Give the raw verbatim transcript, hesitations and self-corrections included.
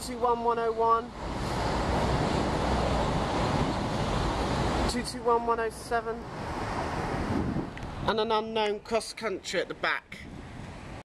two one one oh one, two two one one oh seven, and an unknown cross country at the back.